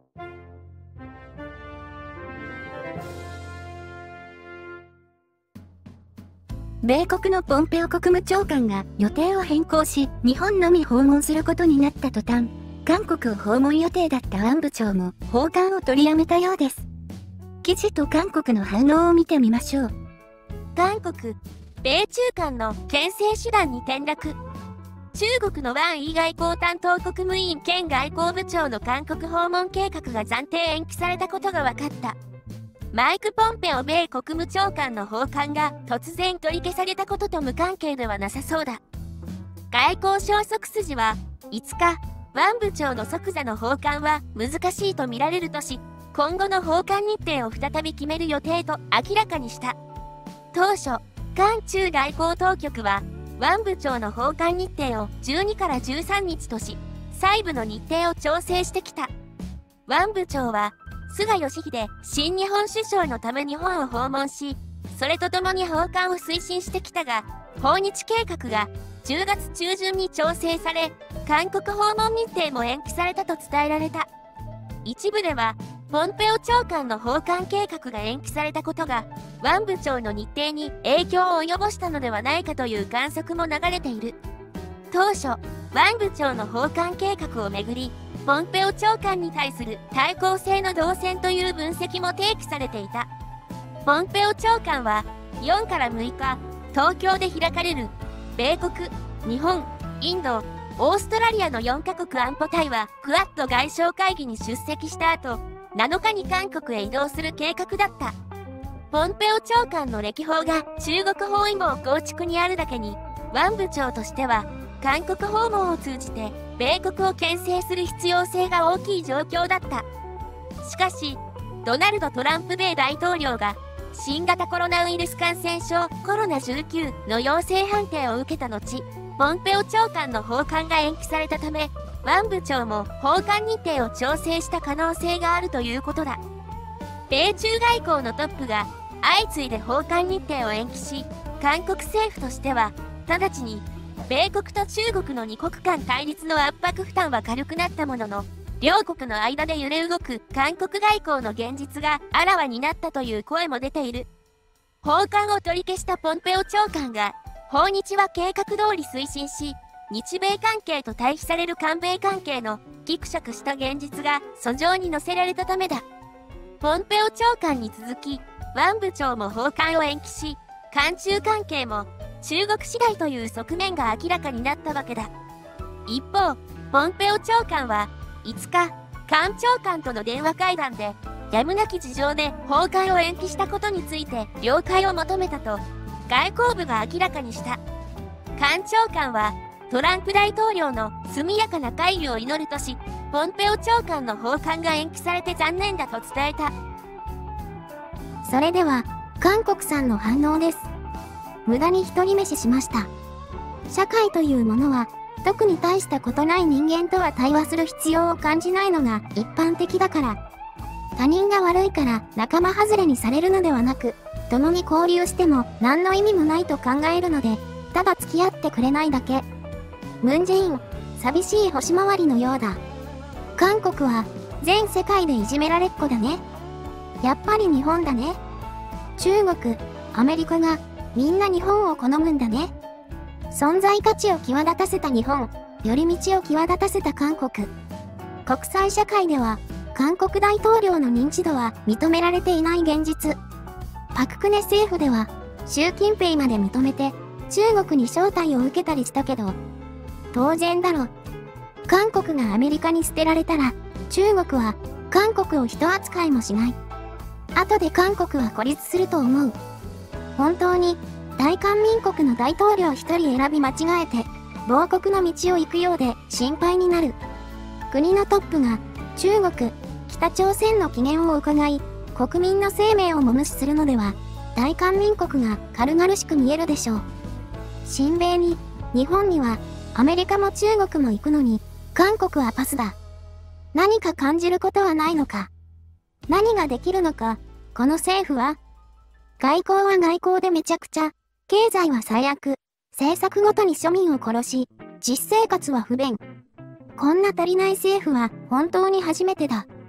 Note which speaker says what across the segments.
Speaker 1: 米国のポンペオ国務長官が予定を変更し、日本のみ訪問することになった途端、韓国を訪問予定だったワン部長も訪韓を取りやめたようです。記事と韓国の反応を見てみましょう。
Speaker 2: 韓国、米中間の牽制手段に転落。中国のワン・イ外交担当国務委員兼外交部長の韓国訪問計画が暫定延期されたことが分かった。マイク・ポンペオ米国務長官の訪韓が突然取り消されたことと無関係ではなさそうだ。外交消息筋は5日、ワン部長の即座の訪韓は難しいと見られるとし、今後の訪韓日程を再び決める予定と明らかにした。当初、韓中外交当局は、ワン部長の訪韓日程を12から13日とし、細部の日程を調整してきた。ワン部長は、菅義偉新日本首相のため日本を訪問し、それとともに訪韓を推進してきたが、訪日計画が10月中旬に調整され、韓国訪問日程も延期されたと伝えられた。一部では、ポンペオ長官の訪韓計画が延期されたことが、ワン部長の日程に影響を及ぼしたのではないかという観測も流れている。当初、ワン部長の訪韓計画をめぐり、ポンペオ長官に対する対抗性の動線という分析も提起されていた。ポンペオ長官は、4から6日、東京で開かれる、米国、日本、インド、オーストラリアの4カ国安保対話クアッド外相会議に出席した後、7日に韓国へ移動する計画だった。ポンペオ長官の歴訪が中国包囲網構築にあるだけに、ワン部長としては、韓国訪問を通じて、米国を牽制する必要性が大きい状況だった。しかし、ドナルド・トランプ米大統領が、新型コロナウイルス感染症コロナ19の陽性判定を受けた後、ポンペオ長官の訪韓が延期されたため、ワン部長も訪韓日程を調整した可能性があるということだ。米中外交のトップが相次いで訪韓日程を延期し、韓国政府としては、直ちに、米国と中国の2国間対立の圧迫負担は軽くなったものの、両国の間で揺れ動く韓国外交の現実があらわになったという声も出ている。訪韓を取り消したポンペオ長官が、訪日は計画通り推進し、日米関係と対比される韓米関係のギクシャクした現実が訴状に載せられたためだ。ポンペオ長官に続き、ワン部長も訪韓を延期し、韓中関係も中国次第という側面が明らかになったわけだ。一方、ポンペオ長官は5日、韓長官との電話会談で、やむなき事情で訪韓を延期したことについて了解を求めたと、外交部が明らかにした。韓長官は、トランプ大統領の速やかな会議を祈るとし、ポンペオ長官の訪韓が延期されて残念だと伝えた。
Speaker 1: それでは、韓国さんの反応です。無駄に一人飯しました。社会というものは、特に大したことない人間とは対話する必要を感じないのが一般的だから。他人が悪いから仲間外れにされるのではなく、共に交流しても何の意味もないと考えるので、ただ付き合ってくれないだけ。ムンジェイン、寂しい星回りのようだ。韓国は全世界でいじめられっ子だね。やっぱり日本だね。中国、アメリカがみんな日本を好むんだね。存在価値を際立たせた日本、寄り道を際立たせた韓国。国際社会では、韓国大統領の認知度は認められていない現実。パククネ政府では、習近平まで認めて、中国に招待を受けたりしたけど、当然だろ。韓国がアメリカに捨てられたら、中国は韓国を人扱いもしない。後で韓国は孤立すると思う。本当に、大韓民国の大統領一人選び間違えて、亡国の道を行くようで心配になる。国のトップが、中国、北朝鮮の機嫌を伺い、国民の生命をも無視するのでは、大韓民国が軽々しく見えるでしょう。親米に、日本には、アメリカも中国も行くのに、韓国はパスだ。何か感じることはないのか。何ができるのか、この政府は。外交は外交でめちゃくちゃ、経済は最悪、政策ごとに庶民を殺し、実生活は不便。こんな足りない政府は本当に初めてだ。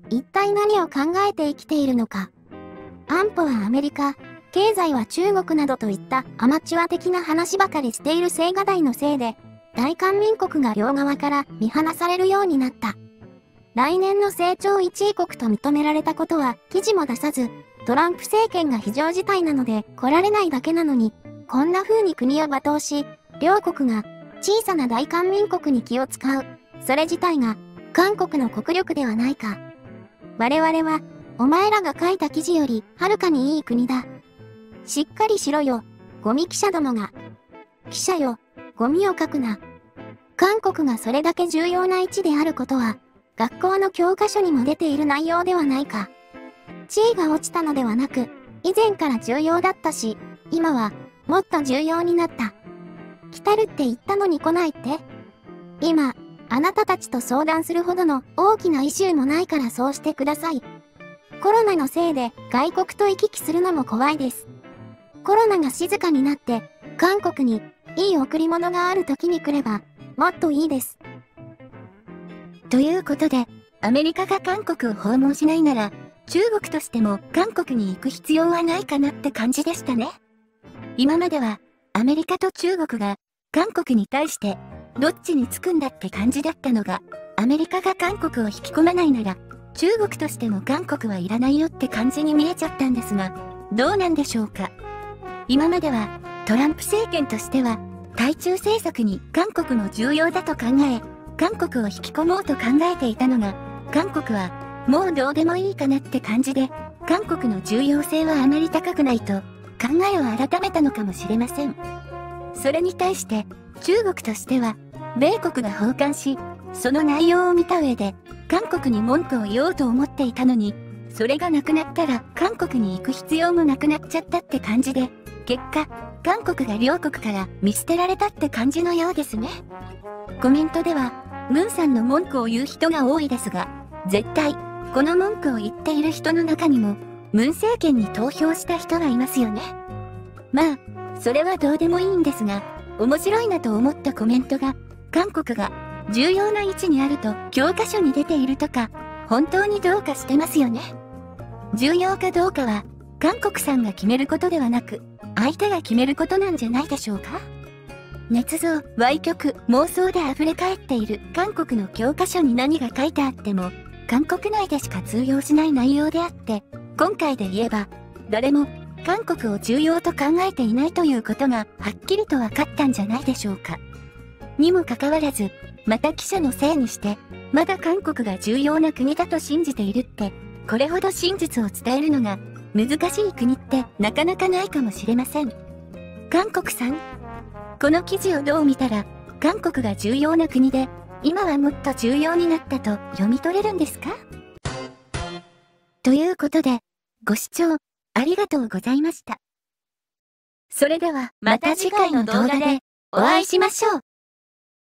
Speaker 1: 一体何を考えて生きているのか。安保はアメリカ、経済は中国などといったアマチュア的な話ばかりしている青瓦台のせいで、大韓民国が両側から見放されるようになった。来年の成長1位国と認められたことは記事も出さず、トランプ政権が非常事態なので来られないだけなのに、こんな風に国を罵倒し、両国が小さな大韓民国に気を使う。それ自体が韓国の国力ではないか。我々は、お前らが書いた記事よりはるかにいい国だ。しっかりしろよ、ゴミ記者どもが。記者よ、ゴミを書くな。韓国がそれだけ重要な位置であることは、学校の教科書にも出ている内容ではないか。地位が落ちたのではなく、以前から重要だったし、今はもっと重要になった。来たるって言ったのに来ないって？今、あなたたちと相談するほどの大きなイシューもないからそうしてください。コロナのせいで外国と行き来するのも怖いです。コロナが静かになって、韓国にいい贈り物がある時に来れば、もっといいです。
Speaker 3: ということで、アメリカが韓国を訪問しないなら、中国としても韓国に行く必要はないかなって感じでしたね。今までは、アメリカと中国が韓国に対して、どっちにつくんだって感じだったのが、アメリカが韓国を引き込まないなら、中国としても韓国はいらないよって感じに見えちゃったんですが、どうなんでしょうか。今までは、トランプ政権としては、対中政策に韓国の重要だと考え、韓国を引き込もうと考えていたのが、韓国は、もうどうでもいいかなって感じで、韓国の重要性はあまり高くないと、考えを改めたのかもしれません。それに対して、中国としては、米国が訪韓し、その内容を見た上で、韓国に文句を言おうと思っていたのに、それがなくなったら韓国に行く必要もなくなっちゃったって感じで、結果、韓国が両国から見捨てられたって感じのようですね。コメントでは、ムンさんの文句を言う人が多いですが、絶対、この文句を言っている人の中にも、ムン政権に投票した人がいますよね。まあ、それはどうでもいいんですが、面白いなと思ったコメントが、韓国が重要な位置にあると教科書に出ているとか、本当にどうかしてますよね。重要かどうかは、韓国さんが決めることではなく、相手が決めることなんじゃないでしょうか。捏造、歪曲、妄想で溢れ返っている韓国の教科書に何が書いてあっても、韓国内でしか通用しない内容であって、今回で言えば、誰も韓国を重要と考えていないということがはっきりと分かったんじゃないでしょうか。にもかかわらず、また記者のせいにして、まだ韓国が重要な国だと信じているって、これほど真実を伝えるのが難しい国ってなかなかないかもしれません。韓国さん、この記事をどう見たら、韓国が重要な国で、今はもっと重要になったと読み取れるんですか？ということで、ご視聴ありがとうございました。それではまた次回の動画でお会いしましょう。